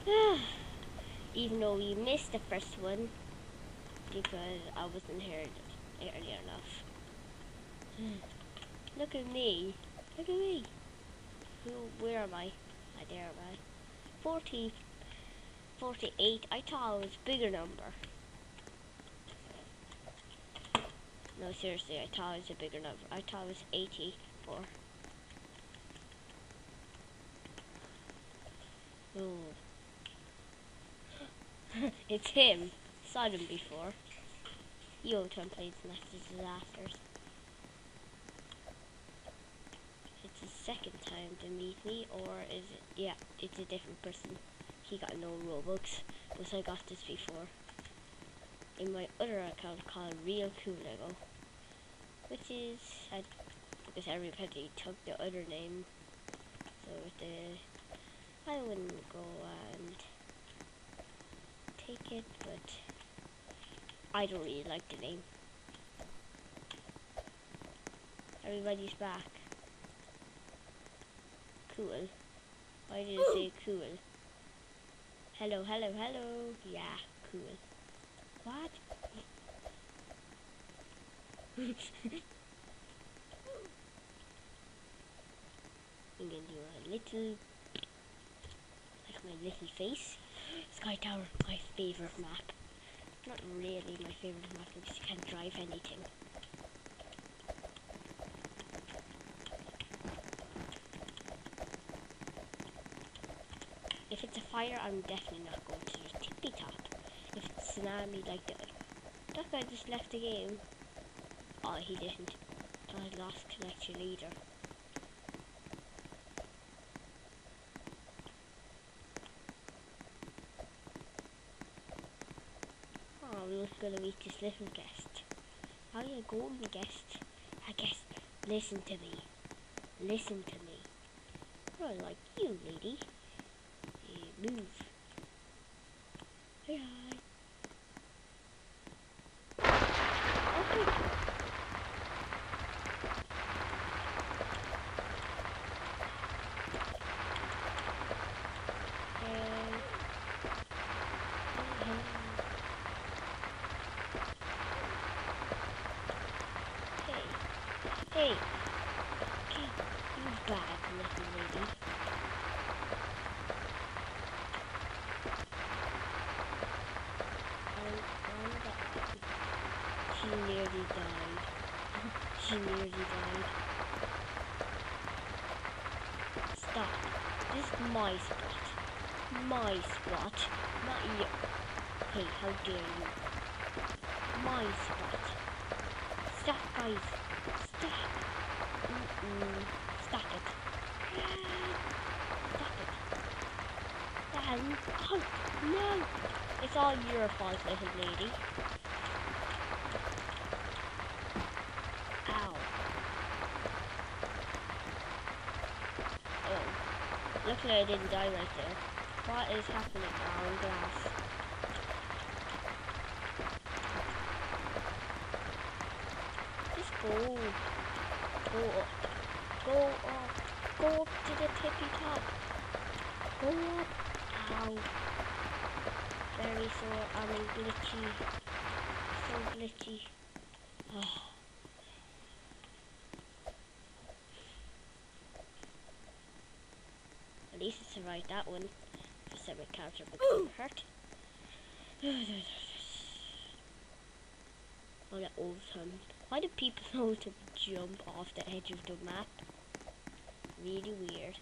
Even though we missed the first one because I wasn't here early enough. Look at me. Look at me. Where am I? There am I. 40, 48. I thought it was a bigger number. No, seriously, I thought it was a bigger number. I thought it was 84. Oh. It's him. Saw him before. Yo, time played Master Disasters. It's his second time to meet me, or is it? Yeah, it's a different person. He got no Robux, but I got this before. In my other account called Real Cool Lego, which is because everybody took the other name, so I wouldn't go and take it, but I don't really like the name. Everybody's back. Cool. Why did it say cool? Hello, hello, hello. Yeah, cool. What? I'm gonna do a little, like my little face. Sky Tower, my favorite map. Not really my favorite map because you can't drive anything. If it's a fire, I'm definitely not going to the tippy top. If it's tsunami like that guy just left the game. Oh, he didn't. I lost connection either. Oh, I'm not gonna meet this little guest. How are you going, guest? Guest, listen to me. Listen to me. I like you, lady. Move. Hey, hi. Okay. Hey. Okay, you bad little lady. She nearly died. She nearly died. Stop. This is my spot. My spot. Not you. Hey, how dare you. My spot. Stop, guys. Stop. Stop it. Stop it. Dan. Oh, no. It's all your fault, little lady. Ow. Oh. Luckily I didn't die right there. What is happening? Oh, glass. Just go. Go up. Go up. Go up to the tippy top. Go up. Ow. Very sore. I'm glitchy. So glitchy. Oh. At least I survived that one. I said my character became hurt. Oh, that old time. Why do people know to jump off the edge of the map? Really weird.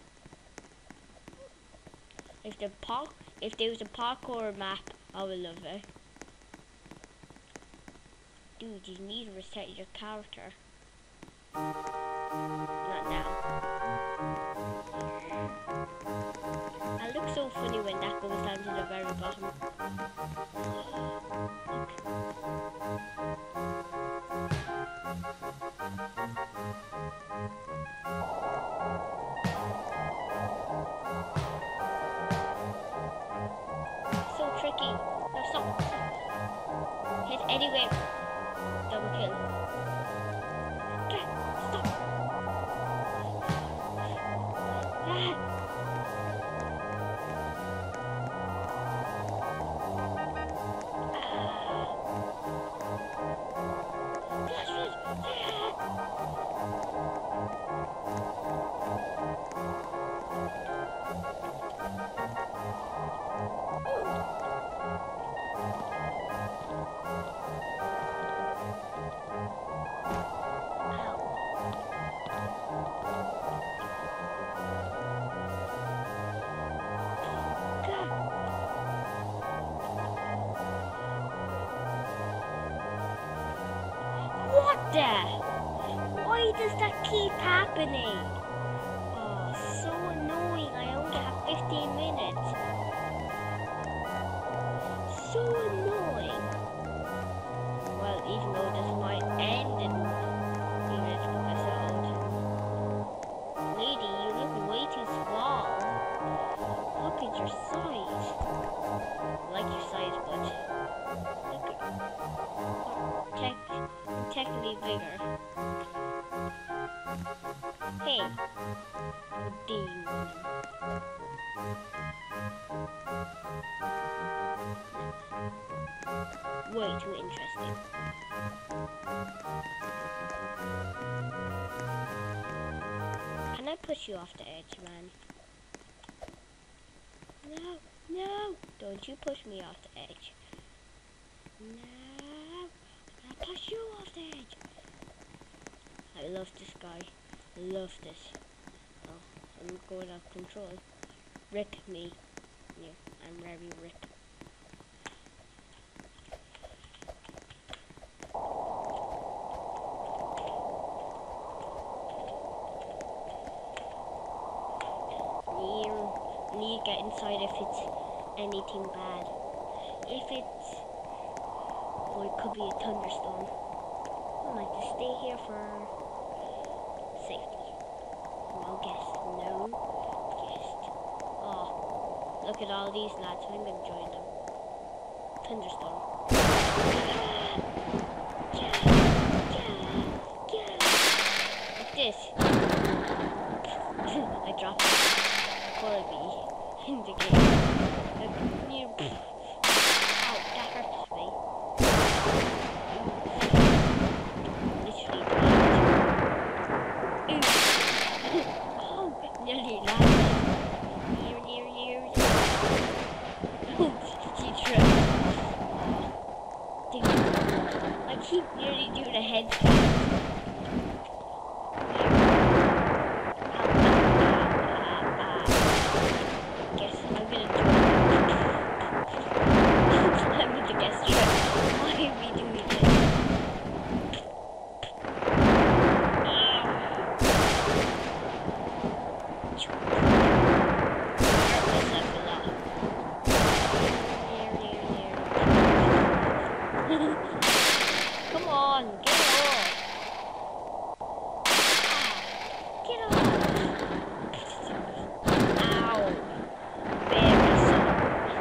If there was a parkour map, I would love it. Dude, you need to reset your character. Not now. I look so funny when that goes down to the very bottom. So tricky. No, stop. Hit anywhere. Double kill. Okay, stop. the? Why does that keep happening? Oh, so annoying. I only have 15 minutes. So annoying. Well, even though this might end in this episode. Lady, you look way too small. Look at your size. I like your size, but look at technically bigger. Hey, demon. Way too interesting. Can I push you off the edge, man? No, no! Don't you push me off the edge. No! I'll push you off the edge. I love this guy. I love this. Oh, I'm going out of control. Rip me. Yeah, I'm very rip. Need to get inside if it's anything bad. If it's, oh, it could be a thunderstorm. I might just stay here for safety. No guest, no guest. Oh, look at all these lads. I'm gonna join them. Thunderstorm. Like this. I dropped it. Barbie in the game. Oh, that hurts me. Literally died. Oh, nearly landed. Near. She tripped. Oh, I keep nearly doing a headstand. Come on, get off! Get off! Ow! Very sorry.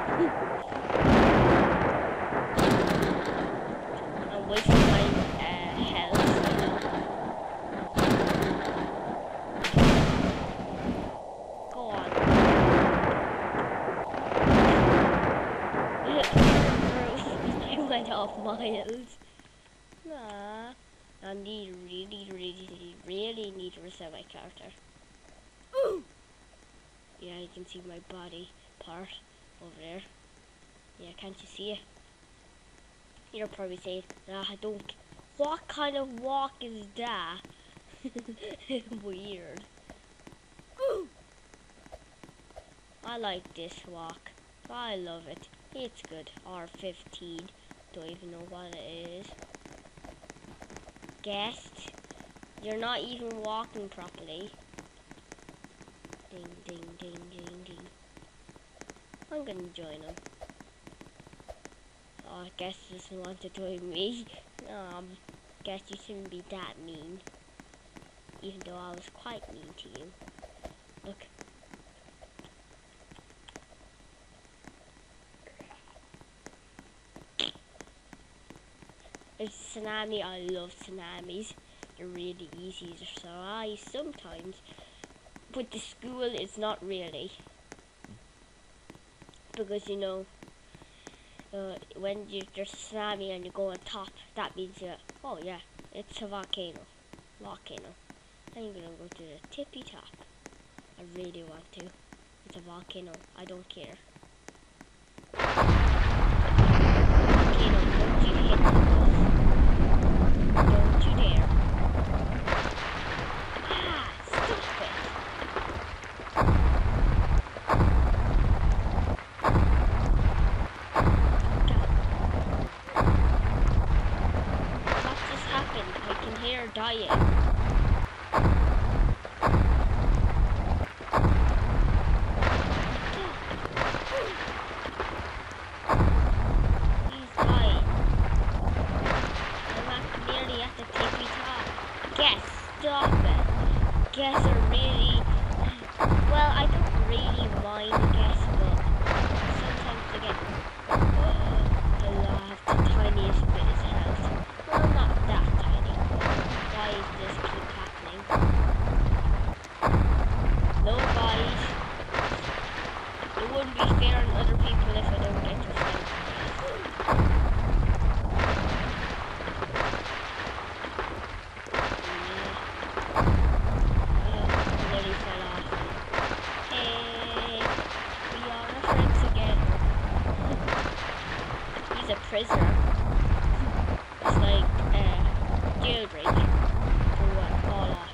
I'm wasting my health, Go on. I went off miles. Nah. I really need to reset my character. Ooh. Yeah, you can see my body part over there. Yeah, can't you see it? You're probably saying, nah, I don't. What kind of walk is that? Weird. Ooh. I like this walk. I love it. It's good. R15. Don't even know what it is. Guest, you're not even walking properly. Ding, ding, ding, ding, ding. I'm gonna join him. Oh, Guest doesn't want to join me. Guest, you shouldn't be that mean. Even though I was quite mean to you. Look. There's tsunami. I love tsunamis. They're really easy to survive sometimes. But the school is not really. Because, you know, when there's tsunami and you go on top, that means, oh yeah, it's a volcano. Volcano. I'm gonna go to the tippy top. I really want to. It's a volcano. I don't care. Volcano, don't you hit me. Don't you dare. Ah, stop it. What just happened? I can hear dying. He's dying. I'm nearly at the tippy top. Guess, stop it. Guess are really... Well, I don't really mind guess, but sometimes they get... the last tiniest bit is health. Well, not that tiny. Why is this keep happening? No, guys. It wouldn't be fair on other people if I don't get to fight. Nearly fell off. Hey, we are friends again. He's a prisoner. It's like jailbreak for what all off.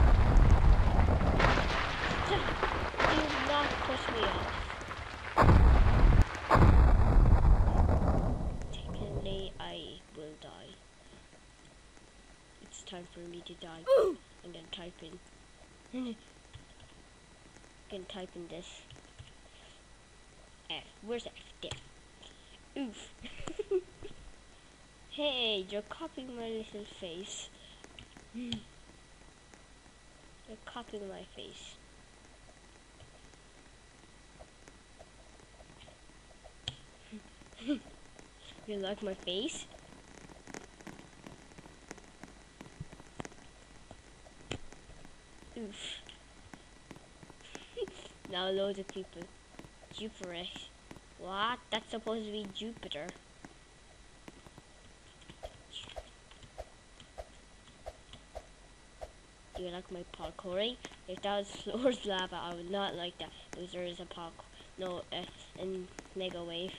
Do not push me off. Technically, I will die. It's time for me to die. I'm gonna type in. This. F. Where's F? There. Oof. Hey, you're copying my little face. You're copying my face. You like my face? Oof. Now loads of people. Jupiter. What? That's supposed to be Jupiter. Do you like my parkouring? If that was Floor's lava, I would not like that. Because there is a parkour. No, in Mega Wave.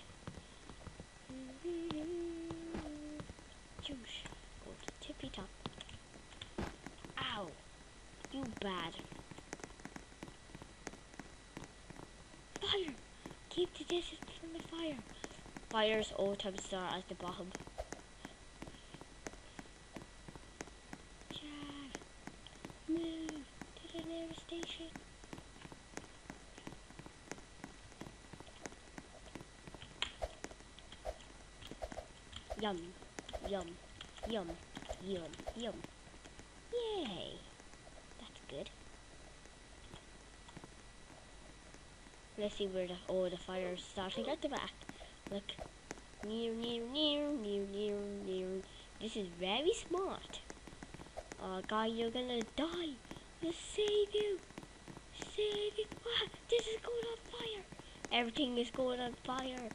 Juice. Go to tippy top. Ow. You bad. Fire! Keep the distance from the fire. Fire's all time star at the bottom. Jack, move to the nearest station. Yum, yum, yum, yum, yum. Yay! That's good. Let's see where the fire is starting at the back. Look. Near. This is very smart. Guy, you're gonna die. I'll save you. Save you. Ah, this is going on fire. Everything is going on fire.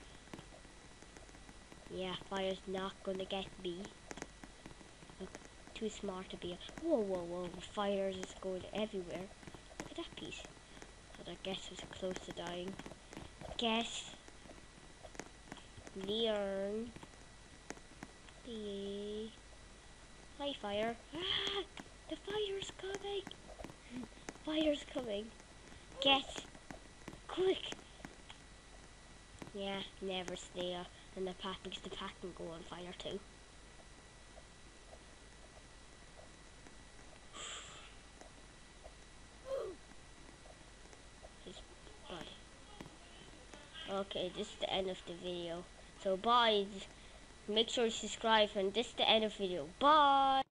Yeah, fire's not gonna get me. Look, too smart to be. Whoa. Fire is going everywhere. Look at that piece. But I guess was close to dying. Guess. Leon. Hi, fire. Ah, the fire's coming. Fire's coming. Get. Quick. Yeah, never stay in the pack because the pack can go on fire too. Okay, this is the end of the video. So bye. Make sure to subscribe, and this is the end of the video. Bye.